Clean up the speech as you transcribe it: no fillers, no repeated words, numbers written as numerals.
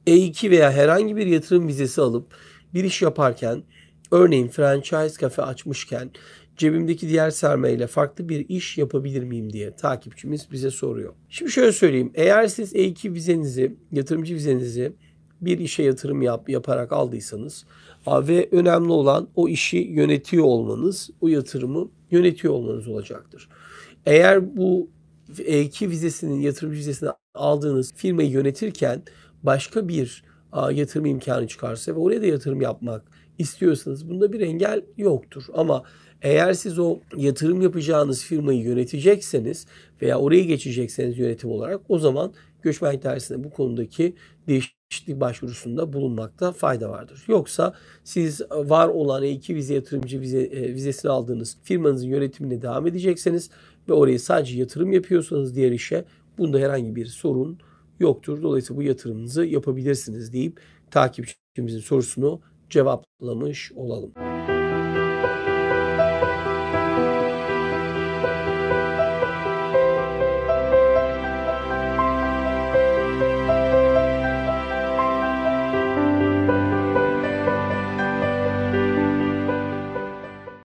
E2 veya herhangi bir yatırım vizesi alıp bir iş yaparken, örneğin franchise kafe açmışken cebimdeki diğer sermayeyle farklı bir iş yapabilir miyim diye takipçimiz bize soruyor. Şimdi şöyle söyleyeyim. Eğer siz E2 vizenizi, yatırımcı vizenizi bir işe yatırım yaparak aldıysanız ve önemli olan o işi yönetiyor olmanız, o yatırımı yönetiyor olmanız olacaktır. Eğer bu E2 vizesinin, yatırımcı vizesini aldığınız firmayı yönetirken başka bir yatırım imkanı çıkarsa ve oraya da yatırım yapmak istiyorsanız bunda bir engel yoktur. Ama eğer siz o yatırım yapacağınız firmayı yönetecekseniz veya oraya geçecekseniz yönetim olarak, o zaman göçmenlik dairesine bu konudaki değişiklik başvurusunda bulunmakta fayda vardır. Yoksa siz var olan E2 vize, yatırımcı vizesini aldığınız firmanızın yönetimine devam edecekseniz ve oraya sadece yatırım yapıyorsanız diğer işe, bunda herhangi bir sorun yoktur. Dolayısıyla bu yatırımınızı yapabilirsiniz deyip takipçimizin sorusunu cevaplamış olalım.